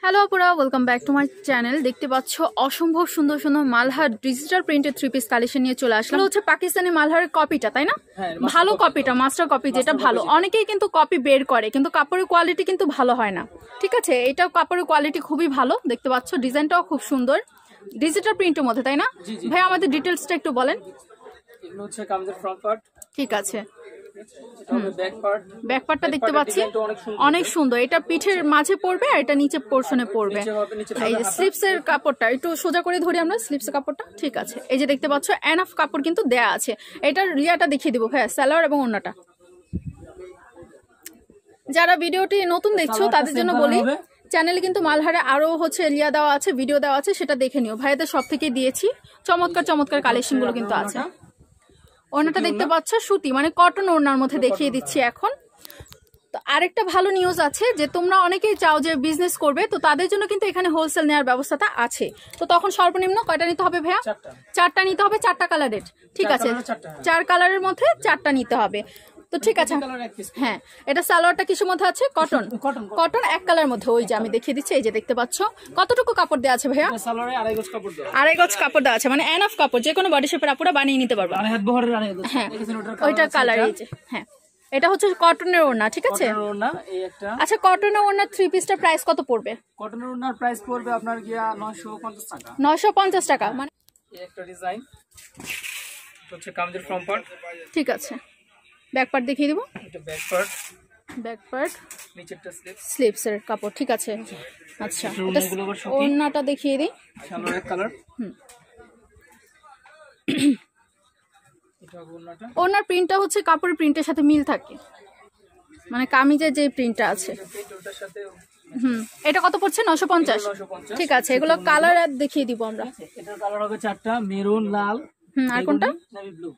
Hello আপুরা, welcome back to my channel. দেখতে পাচ্ছ অসম্ভব সুন্দর সুন্দর Malhar digital printed three piece collection নিয়ে চলে আসলাম। হচ্ছে পাকিস্তানি মালহারের কপিটা, তাই না? ভালো কপিটা, মাস্টার কপি, যেটা ভালো। অনেকেই কিন্তু কপি বের করে, কিন্তু কাপড়ের কোয়ালিটি কিন্তু ভালো হয় না। ঠিক আছে, এটাও কাপড়ের কোয়ালিটি খুবই ভালো। দেখতে পাচ্ছ ডিজাইনটাও খুব সুন্দর, ডিজিটাল প্রিন্টের মধ্যে, তাই না ভাই? আমাদের ডিটেলসটা একটু বলেন। ঠিক আছে, ব্যাক পার্টটা দেখতে পাচ্ছি অনেক সুন্দর। এটা পিঠের মাঝে পড়বে আর এটা নিচে পোরশনে পড়বে। এই যে স্লিপসের কাপড়টা একটু সোজা করে ধরি আমরা, স্লিপসের কাপড়টা। ঠিক আছে, এই যে দেখতে পাচ্ছ এনাফ কাপড় কিন্তু দেয়া আছে। এটার রিয়াটা দেখিয়ে দিব ভাইয়া, সালোয়ার এবং ওন্নাটা। যারা ভিডিওটি নতুন দেখছো তাদের জন্য বলি, চ্যানেলে কিন্তু মালহারে আরো হচ্ছে রিয়া দেওয়া আছে, ভিডিও দেওয়া আছে, সেটা দেখে নিও। ভাইয়াদের সব থেকে দিয়েছি, চমৎকার চমৎকার কালেকশন গুলো কিন্তু আছে। ওড়নাটা দেখতে পাচ্ছ সুতি, মানে কটন ওড়নার মধ্যে দেখিয়ে দিচ্ছি এখন। তো আরেকটা ভালো নিউজ আছে যে তোমরা অনেকেই চাও যে বিজনেস করবে, তো তাদের জন্য কিন্তু এখানে হোলসেল নেওয়ার ব্যবস্থাটা আছে। তো তখন সর্বনিম্ন কয়টা নিতে হবে ভাইয়া? চারটা নিতে হবে, চারটা কালারের। ঠিক আছে, 4 কালারের মধ্যে 4টা নিতে হবে। তো ঠিক আছে, হ্যাঁ। এটা সালোয়ারটা কিসের মধ্যে আছে? কটন। কটন এক কালার মধ্যে, ওই যে আমি দেখিয়ে দিচ্ছি। এই যে দেখতে পাচ্ছ কতটুকু কাপড় দেওয়া আছে ভাইয়া? 2.5 গজ কাপড় দেওয়া আছে, মানে এনাফ কাপড়, যে কোনো বডি শেপের আপুরা বানিয়ে নিতে পারবে। হ্যাঁ, ওইটা কালার। এই যে হ্যাঁ, এটা হচ্ছে কটনের ওড়না। ঠিক আছে, আচ্ছা কটনের ওড়না 3 পিসটা প্রাইস কত পড়বে? কটনের ওড়নার প্রাইস পড়বে আপনার গিয়া 950 টাকা। 950 টাকা, মানে এই একটা ডিজাইন হচ্ছে কামিজের ফ্রন্ট পার্ট। ঠিক আছে, ব্যাক পার্ট দেখিয়ে দিব। এটা ব্যাক পার্ট, ব্যাক পার্ট, নিচেরটা স্লিপস, স্লিপসের কাপড়। ঠিক আছে, আচ্ছা ওড়নাটা দেখিয়ে দিই। সালোয়ার কালার। এটা ওড়নাটা, ওড়নার প্রিন্টটা হচ্ছে কাপড়ের প্রিন্টের সাথে মিল থাকে, মানে কামিজের যে প্রিন্টটা আছে। এটা কত পড়ছে? 950। ঠিক আছে, এগুলো কালার দেখিয়ে দিব আমরা। এটার কালার হবে 4টা, মেরুন, লাল, আর কোনটা? Navy blue.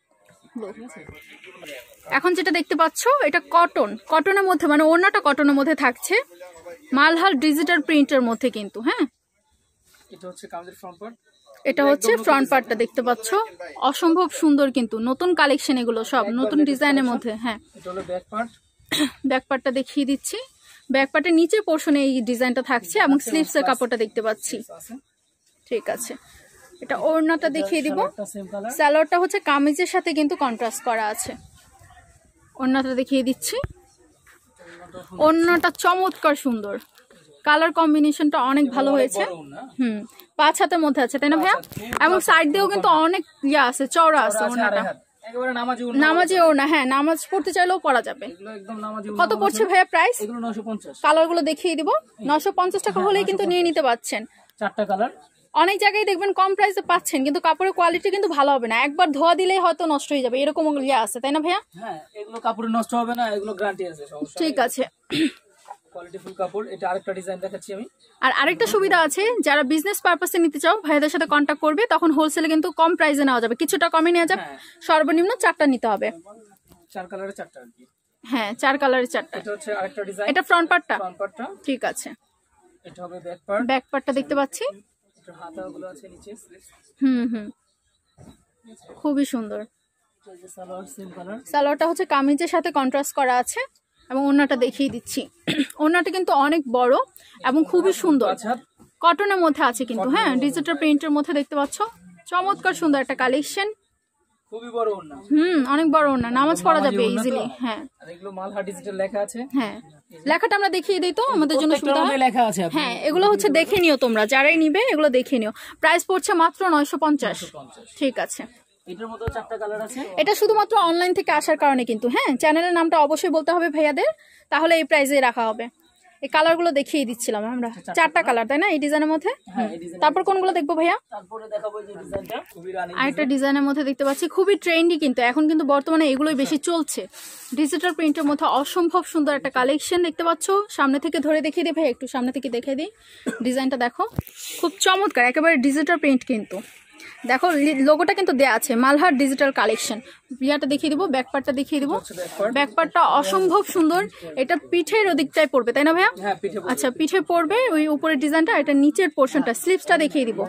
এখন যেটা দেখতে পাচ্ছ এটা কটন, কটনের মধ্যে, মানে ওড়নাটা কটনের মধ্যে থাকছে, মালহার ডিজিটাল প্রিন্টের মধ্যে কিন্তু। হ্যাঁ, এটা হচ্ছে কামিজের ফ্রন্ট পার্ট। এটা হচ্ছে ফ্রন্ট পার্টটা দেখতে পাচ্ছ, অসম্ভব সুন্দর কিন্তু, নতুন কালেকশন এগুলো সব, নতুন ডিজাইনের মধ্যে। হ্যাঁ, এটা হলো ব্যাক পার্ট। ব্যাক পার্টটা দেখিয়ে দিচ্ছি। ব্যাক পার্টের নিচের পোরশনে এই ডিজাইনটা থাকছে এবং স্লিভসের কাপড়টা দেখতে পাচ্ছি। ঠিক আছে, এটা ওড়নাটা দেখিয়ে দিব। সালোয়ারটা হচ্ছে কামিজের সাথে কিন্তু কন্ট্রাস্ট করা আছে। ওড়নাটা দেখিয়ে দিচ্ছি। ওড়নাটা চমৎকার সুন্দর, কালার কম্বিনেশনটা অনেক ভালো হয়েছে। 5 হাতের মধ্যে আছে, তাই না ভাইয়া? এবং সাইড দিয়েও কিন্তু অনেক ইয়া আছে, চওড়া আছে ওড়নাটা। নামাজি ওড়না, হ্যাঁ, নামাজ পড়তে চাইলেও পরা যাবে। কত পড়ছে ভাইয়া প্রাইস? কালার গুলো দেখিয়ে দিব। 950 টাকা হলেই কিন্তু নিয়ে নিতে পারছেন। 4টা কালার। অনেক জায়গায় দেখবেন কম প্রাইসে পাচ্ছেন, কিন্তু কাপড়ের কোয়ালিটি কিন্তু ভালো হবে না, একবার ধোয়া দিলেই হয়তো নষ্ট হয়ে যাবে, এরকম ইয়ে আছে, তাই না ভাইয়া? হ্যাঁ, এগুলো কাপড়ে নষ্ট হবে না, এগুলো গ্যারান্টি আছে। ঠিক আছে, কোয়ালিটিফুল কাপড়। এটা আরেকটা ডিজাইন দেখাচ্ছি আমি। আর আরেকটা সুবিধা আছে, যারা বিজনেস পারপাসে নিতে চাও ভাইয়াদের সাথে কন্ট্যাক্ট করবে, তখন হোলসেলে কিন্তু কম প্রাইসে নেওয়া যাবে, কিছুটা কমে নেওয়া যাবে। সর্বনিম্ন 4টা নিতে হবে। 4 কালারের 4টা। হ্যাঁ, 4 কালারের 4টা। এটা হচ্ছে আরেকটা ডিজাইন। এটা ফ্রন্ট পার্টটা। ফ্রন্ট পার্টটা। ঠিক আছে, এটা হবে ব্যাক পার্ট। ব্যাক পার্টটা দেখতে পাচ্ছি। এটা হাতাগুলো আছে নিচে স্লিভস। খুবই সুন্দর। Salwar same colour. সালোয়ারটা হচ্ছে কামিজের সাথে কন্ট্রাস্ট করা আছে এবং ওড়নাটা দেখিয়ে দিচ্ছি। ওড়নাটা কিন্তু অনেক বড় এবং খুবই সুন্দর, কটনের মধ্যে আছে কিন্তু। হ্যাঁ, ডিজিটাল প্রিন্টের মধ্যে দেখতে পাচ্ছ, চমৎকার সুন্দর একটা কালেকশন। খুবই বড় ওড়না। অনেক বড় ওড়না, নামাজ পড়া যাবে ইজিলি। হ্যাঁ, আর এগুলো মালহার ডিজিটাল লেখা আছে। হ্যাঁ, লেখাটা আমরা দেখিয়ে দিই তো আমাদের জন্য সুবিধা হয়। লেখা আছে। হ্যাঁ, এগুলো হচ্ছে দেখে নিও তোমরা, যারাই নিবে এগুলো দেখে নিও। প্রাইস পড়ছে মাত্র 950। ঠিক আছে, এটার মধ্যে 4টা কালার আছে। এটা শুধুমাত্র অনলাইন থেকে আসার কারণে কিন্তু। হ্যাঁ, চ্যানেলের নামটা অবশ্যই বলতে হবে ভাইয়াদের, তাহলে এই প্রাইসে রাখা হবে। এই কালার গুলো দেখিয়ে দিচ্ছিলাম আমরা, 4টা কালার, তাই না এই ডিজাইনের মধ্যে? তারপর কোনগুলো দেখবো ভাইয়া? তারপরে দেখাবো এই ডিজাইনটা, খুবই রানিং। আরেকটা ডিজাইনের মধ্যে দেখতে পাচ্ছি, খুবই ট্রেন্ডি কিন্তু, এখন কিন্তু বর্তমানে এগুলোই বেশি চলছে। ডিজিটাল প্রিন্টের মধ্যে অসম্ভব সুন্দর একটা কালেকশন দেখতে পাচ্ছ। সামনে থেকে ধরে দেখিয়ে দিই ভাই, একটু সামনে থেকে দেখিয়ে দিই। ডিজাইনটা দেখো, খুব চমৎকার, একেবারে ডিজিটাল প্রিন্ট কিন্তু। দেখো লোগোটা কিন্তু দেয়া আছে, মালহার ডিজিটাল কালেকশন। ইয়াটা দেখিয়ে দিব, ব্যাক পার্টটা দেখিয়ে দিব। ব্যাক পার্টটা অসম্ভব সুন্দর। এটা পিঠের ওদিকটাই পড়বে, তাই না ভাইয়া? আচ্ছা, পিঠে পড়বে ওই উপরের ডিজাইনটা। এটা নিচের পোর্শনটা, স্লিভসটা দেখিয়ে দিব।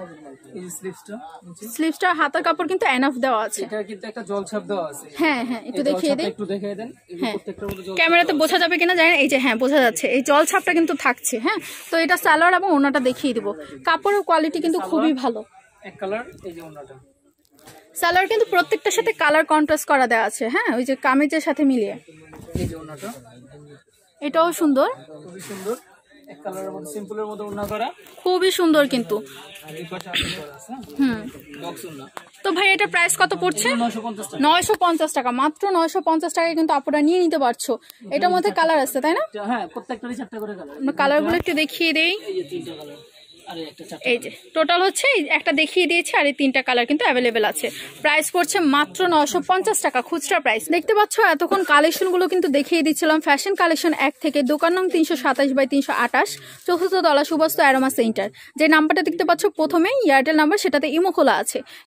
এই স্লিপসটা স্লিভসটা হাতার কাপড় কিন্তু এনাফ দেওয়া আছে। এটা কিন্তু একটা জলছাপ দেওয়া আছে। হ্যাঁ হ্যাঁ, একটু দেখিয়ে দেন, একটু দেখিয়ে দেন। হ্যাঁ ক্যামেরাতে বোঝা যাবে কিনা জানেন, এই যে হ্যাঁ বোঝা যাচ্ছে, এই জল ছাপটা কিন্তু থাকছে। হ্যাঁ, তো এটা সালোয়ার এবং ওড়নাটা দেখিয়ে দিব। কাপড়ের কোয়ালিটি কিন্তু খুবই ভালো। এক কালার, এই যে ওড়নাটা। সালোয়ার কিন্তু প্রত্যেকটার সাথে কালার কন্ট্রাস্ট করা দেওয়া আছে। হ্যাঁ, ওই যে কামিজের সাথে মিলিয়ে। এই যে ওড়নাটা, এটাও সুন্দর, খুবই সুন্দর। এক কালারের মধ্যে সিম্পলের মধ্যে ওড়না করা, খুবই সুন্দর কিন্তু। এই পাশে আপনি করা আছে। বক্স ওড়না। তো ভাই এটা প্রাইস কত পড়ছে? 950 টাকা। 950 টাকা, মাত্র 950 টাকায় কিন্তু আপনারা নিয়ে নিতে পারছো। এটার মধ্যে কালার আছে তাই না? হ্যাঁ, প্রত্যেকটারই 4টা করে কালার। আমরা কালারগুলো একটু দেখিয়ে দেই। এই যে 3টা কালার, আরে একটা 4টা। এই যে টোটাল হচ্ছে একটা দেখিয়ে দিয়েছি, আর এই 3টা কালার কিন্তু অ্যাভেলেবেল আছে। প্রাইস পড়ছে মাত্র 950 টাকা খুচরা প্রাইস। দেখতে পাচ্ছ এতক্ষণ কালেকশনগুলো কিন্তু দেখিয়ে দিচ্ছিলাম ফ্যাশন কালেকশন 1 থেকে, দোকান নং 327/328, চতুর্থ তলা সুবাস্ত অ্যারোমা সেন্টার। যে নাম্বারটা দেখতে পাচ্ছ প্রথমেই এয়ারটেল নাম্বার, সেটাতে ইমো খোলা আছে।